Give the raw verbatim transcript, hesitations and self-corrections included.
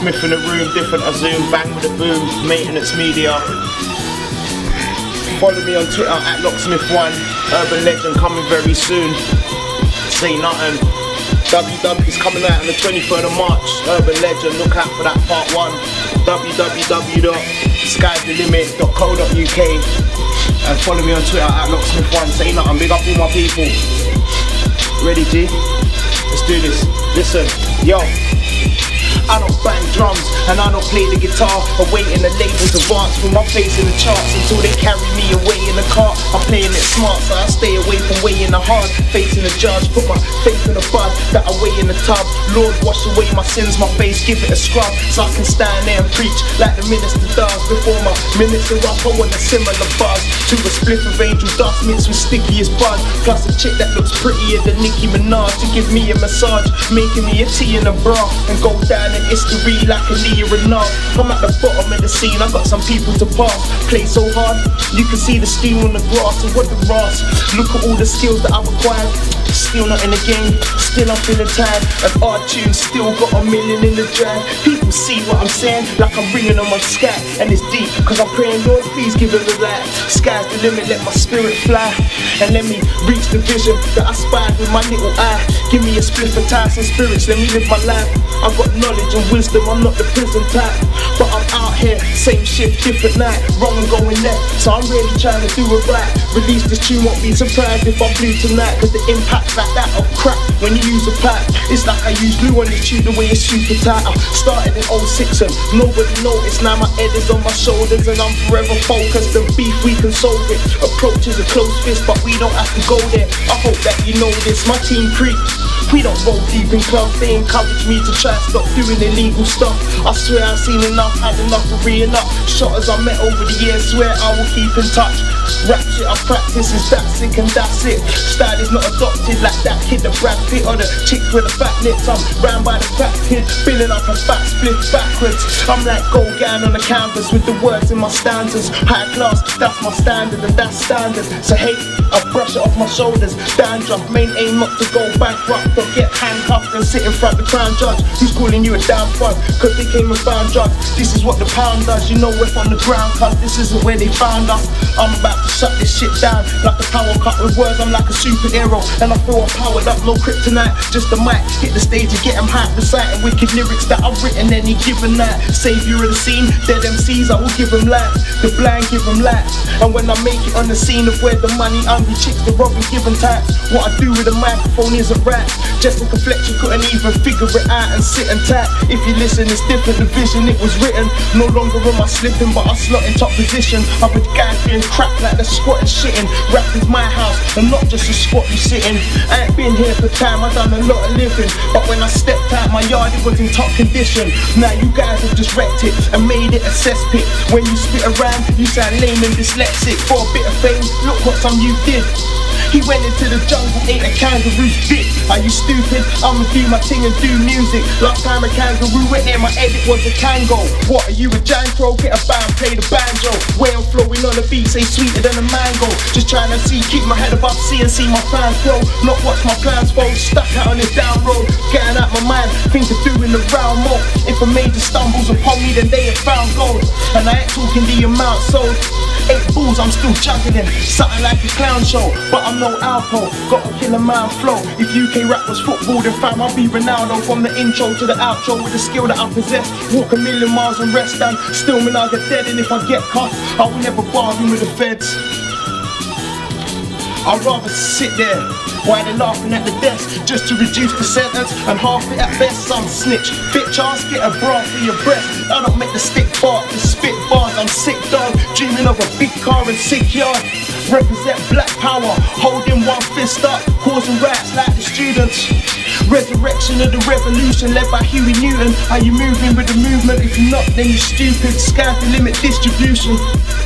Smith in the room, different I zoom, bang with a boom, maintenance media. Follow me on Twitter at locksmith one, urban legend coming very soon. Say nothing. W W is coming out on the twenty-third of March, urban legend, look out for that part one. w w w dot sky's the limit dot co dot u k and follow me on Twitter at locksmith one. Say nothing, big up all my people. Ready, G? Let's do this. Listen, yo. I don't bang drums and I don't play the guitar. Awaiting the labels advance with my face in the charts until they carry me away in the car. I'm playing it smart, so I stay away from weighing the hard. Facing the judge, put my faith in the bud that I weigh in the tub. Lord, wash away my sins, my face, give it a scrub, so I can stand there and preach like the minister does. Before my minutes are up, I want a similar buzz to a spliff of angel dust mixed with sticky as bud. Plus a chick that looks prettier than Nicki Minaj to give me a massage, making me a tea in a bra and go down in history like a Leah Renard. I'm at the bottom of the scene, I got some people to pass. Play so hard, you can see the steam on the grass. And what the ras, look at all the skills that I've acquired. Still not in the game, still I'm feeling tired. An odd tune, still got a million in the drag. People see what I'm saying, like I'm ringing on my scat. And it's deep, cause I'm praying, Lord, please give it a light. Sky's the limit, let my spirit fly. And let me reach the vision that I spied with my little eye. Give me a split for ties and spirits, let me live my life. I've got knowledge and wisdom, I'm not the prison type. But I'm out here, same shit, different night. Wrong and going left, so I'm really trying to do it right. Release this tune, won't be surprised if I blew tonight. Cause the impact like that of crack when you use a pipe. It's like I use glue on this tune, the way it's super tight. I started in oh six and nobody noticed. Now my head is on my shoulders and I'm forever focused. And beef, we can solve it. Approach is a close fist, but we don't have to go there. I hope that you know this, my team creep. We don't roll deep in clubs, they encourage me to try and stop doing illegal stuff. I swear I've seen enough, had enough of re-enough. Shotters I met over the years, swear I will keep in touch. Rap shit I practice is that sick and that's it. Style is not adopted like that kid, the Brad Pitt or the chick with the fat lips. I'm round by the fat kid, filling up a fat split backwards. I'm like gold gown on the canvas with the words in my stanzas. High class, that's my standard and that's standard. So hate, I brush it off my shoulders. Dandruff, main aim not to go bankrupt or get handcuffed and sit in front of the crown judge who's calling you a damn fuck cause they came and found drugs. This is what the pound does, you know we're on the ground cause this isn't where they found us. I'm about to shut this shit down like a power cut with words. I'm like a superhero and I feel I'm powered up, no kryptonite, just a mic. Hit the stage and get them hyped, reciting wicked lyrics that I've written any given night. Savior of the scene, dead M Cs I will give them life, the blind give them life. And when I make it on the scene of where the money hungry chicks, the robbing giving types, what I do with a microphone isn't right. Just a complexion couldn't even figure it out and sit and tight. If you listen it's different, the vision it was written. No longer am I slipping but I slot in top position. I'm a guy being crap like the squat and shitting. Rap is my house and not just a spot you sitting. I ain't been here for time, I done a lot of living. But when I stepped out my yard it was in top condition. Now you guys have just wrecked it and made it a cesspit. When you spit around you sound lame and dyslexic. For a bit of fame, look what some you did. He went into the jungle, ate a kangaroo's dick. Are you stupid? I'ma do my thing and do music. Last time a kangaroo went there, my edit was a tango. What, are you a jankro? Get a band, play the banjo. Way I'm flowing on the beat, say sweeter than a mango. Just trying to see, keep my head above sea and see my fans grow. Not watch my plans fold, stuck out on this down road. Getting out my mind, think of doing the round more. If a major stumbles upon me, then they have found gold. And I ain't talking the amount sold. Eight bulls, I'm still juggling, something like a clown show. But I'm no alcohol, got a killer man flow. If U K rap was football, then fam, I'll be Ronaldo. From the intro to the outro with the skill that I possess. Walk a million miles and rest down, still me I get dead. And if I get caught, I will never bargain with the feds. I'd rather sit there while they're laughing at the desk just to reduce the sentence and half it at best. Some snitch, bitch ass, get a bra for your breath. I don't make the stick bark, the spit bars. I'm sick dog, dreaming of a big car and sick yard. Represent black power, holding one fist up, causing riots like the students. Resurrection of the revolution led by Huey Newton. Are you moving with the movement? If you're not, then you're stupid. Sky's the limit distribution.